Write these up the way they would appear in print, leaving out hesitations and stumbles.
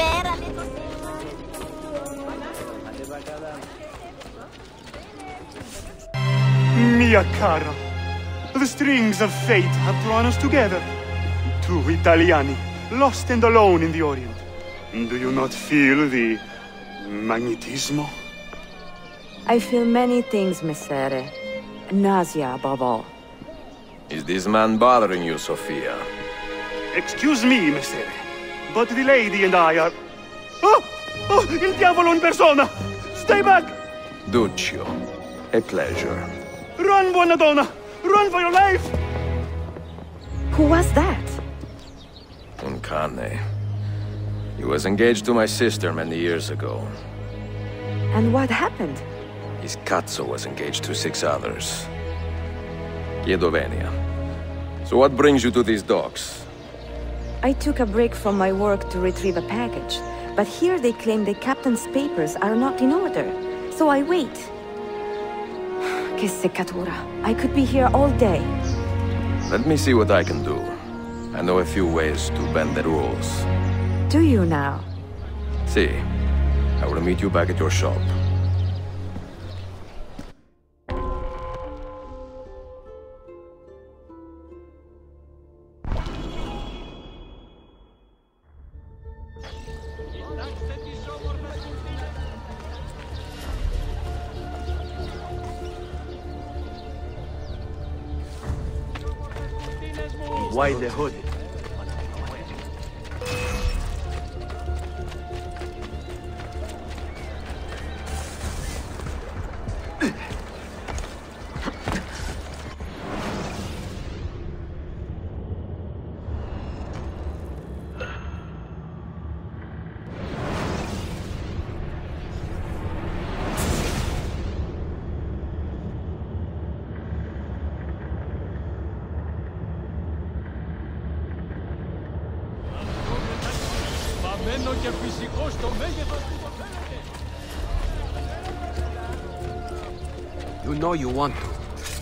Mia cara, the strings of fate have drawn us together. Two Italiani, lost and alone in the Orient. Do you not feel the magnetismo? I feel many things, Messere. Nausea above all. Is this man bothering you, Sophia? Excuse me, Messere, but the lady and I are... Oh! Oh, il diavolo in persona! Stay back! Duccio, a pleasure. Run, buona donna! Run for your life! Who was that? Un cane. He was engaged to my sister many years ago. And what happened? His cazzo was engaged to 6 others. Chiedo venia. So what brings you to these docks? I took a break from my work to retrieve a package, but here they claim the captain's papers are not in order, so I wait. Che seccatura. I could be here all day. Let me see what I can do. I know a few ways to bend the rules. Do you now? Si. I will meet you back at your shop. Why the hood? You know you want to.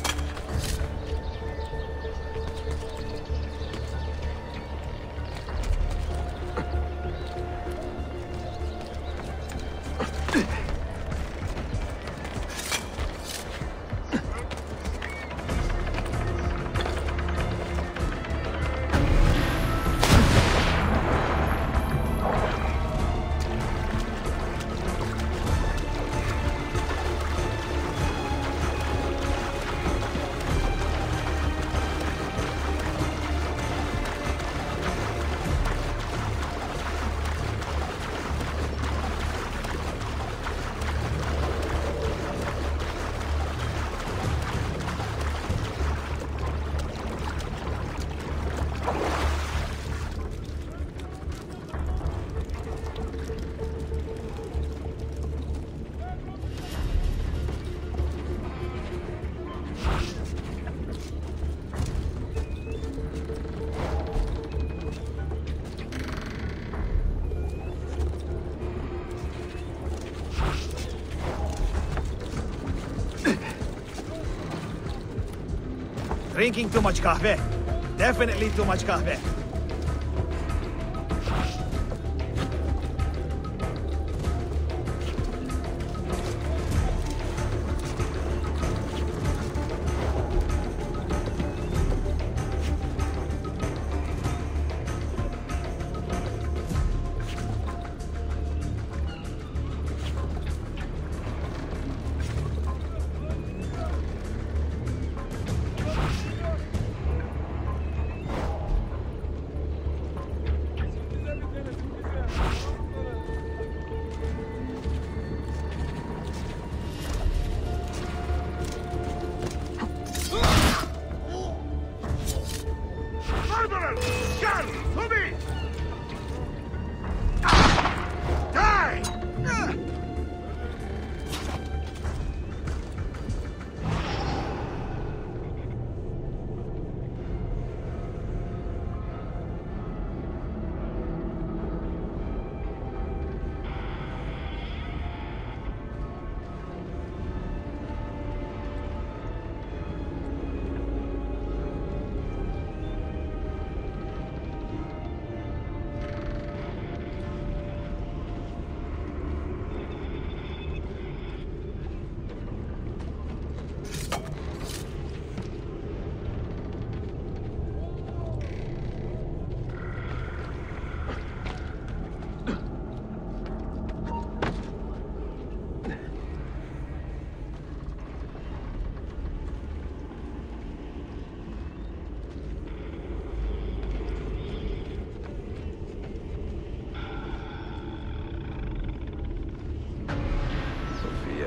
Drinking too much kahve. Definitely too much kahve.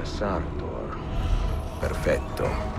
Sartor. Perfetto.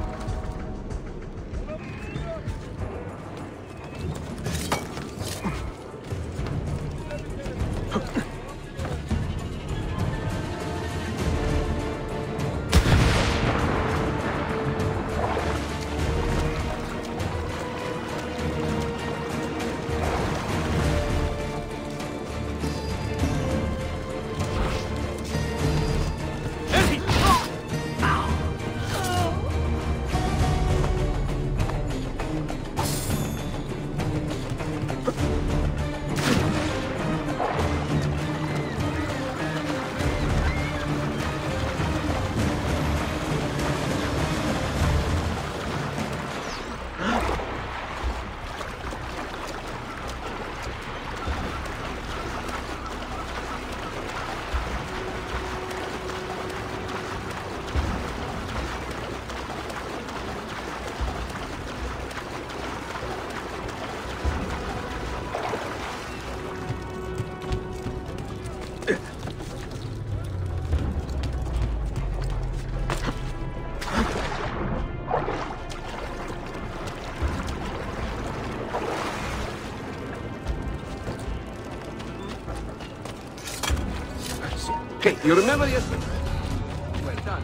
Okay, you remember yesterday? Well done.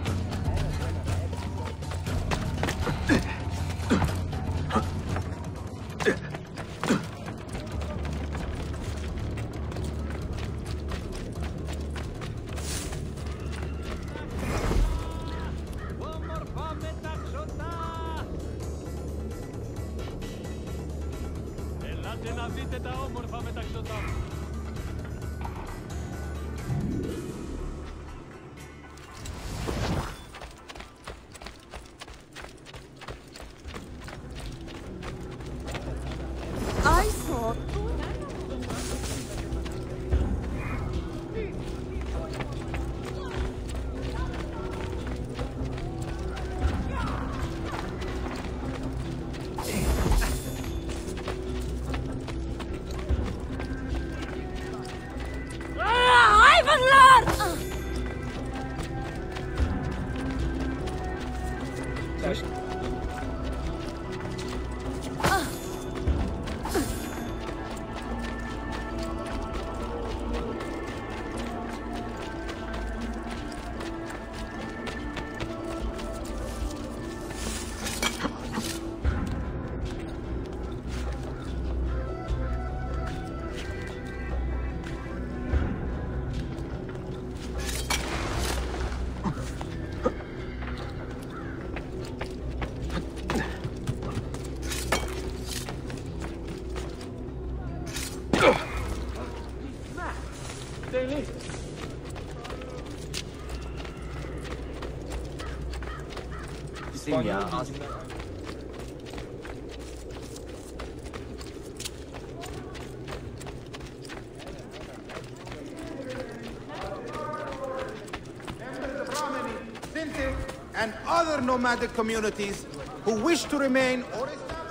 And other nomadic communities who wish to remain or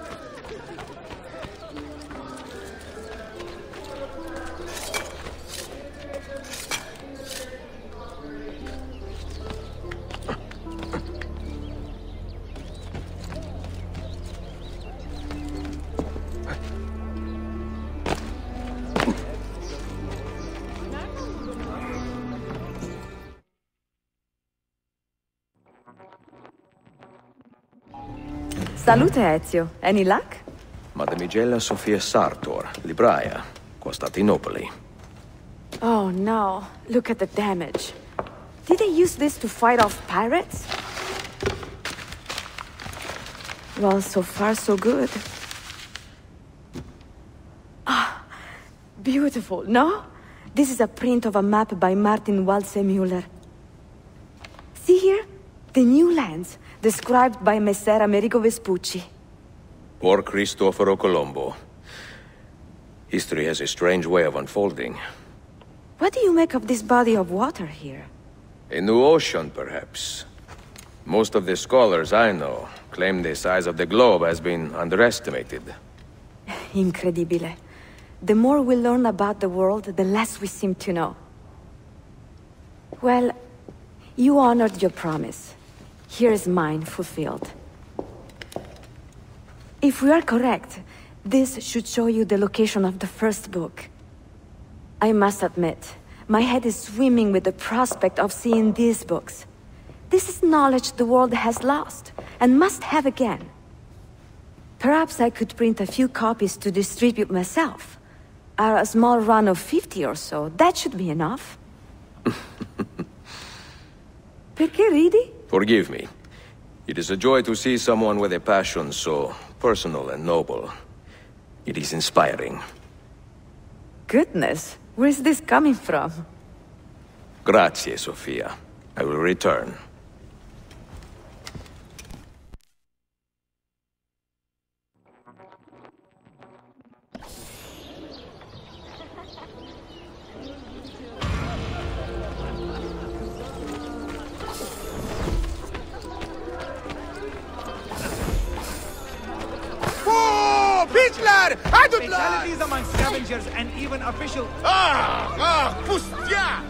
Salute, Ezio. Any luck? Mademoiselle Sophia Sartor, Libraia, Constantinople. Oh no, look at the damage. Did they use this to fight off pirates? Well, so far so good. Ah, beautiful, no? This is a print of a map by Martin Waldseemüller. See here? The new lands, described by Messer Amerigo Vespucci. Or Cristoforo Colombo. History has a strange way of unfolding. What do you make of this body of water here? A new ocean, perhaps. Most of the scholars I know claim the size of the globe has been underestimated. Incredibile. The more we learn about the world, the less we seem to know. Well, You honored your promise. Here is mine fulfilled. If we are correct, this should show you the location of the first book. I must admit, my head is swimming with the prospect of seeing these books. This is knowledge the world has lost, and must have again. Perhaps I could print a few copies to distribute myself. A small run of 50 or so, that should be enough. Perché ridi? Forgive me. It is a joy to see someone with a passion so personal and noble. It is inspiring. Goodness, where's this coming from? Grazie, Sofia. I will return. Fatalities among scavengers and even official... Pustia!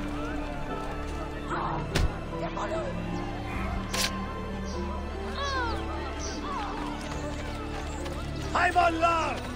I'm on guard!